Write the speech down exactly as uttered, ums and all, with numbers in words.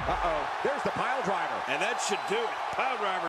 Uh-oh, there's the pile driver. And that should do it. Pile driver.